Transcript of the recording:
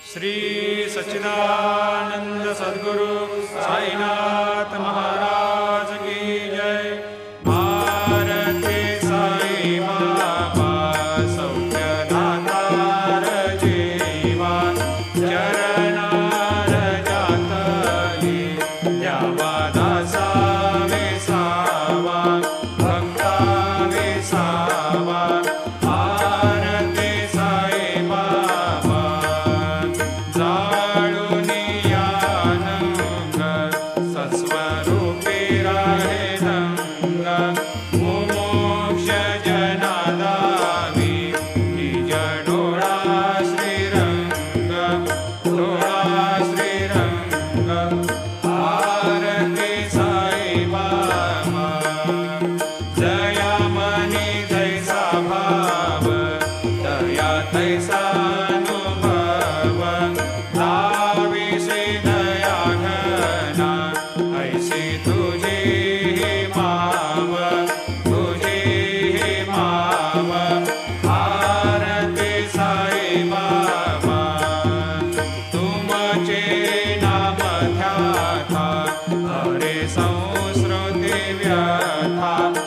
श्री सच्चिदानंद सद्गुरु साईनाथ महाराज की जय। भारती साई बाबा सौख्यदातार जीवा, चरणार जातली द्यावा दासा विसावा, भक्ता विसावा। भारती साई बाबा जाळुनियानंग सस्वरूपी राहे रंग, मुमोक्ष जनादावी निज डोळा श्रीरंग, डोळा श्रीरंग। भारती साई बाबा जया मनी जैसा भाव, दया तैसा अनुभव। दाविसी दया घना ऐसी तुझी ही माव, तुझी ही माव। भारती साई बाबा तुमचे नाम ध्याता, हरे संस्कृती व्यथा।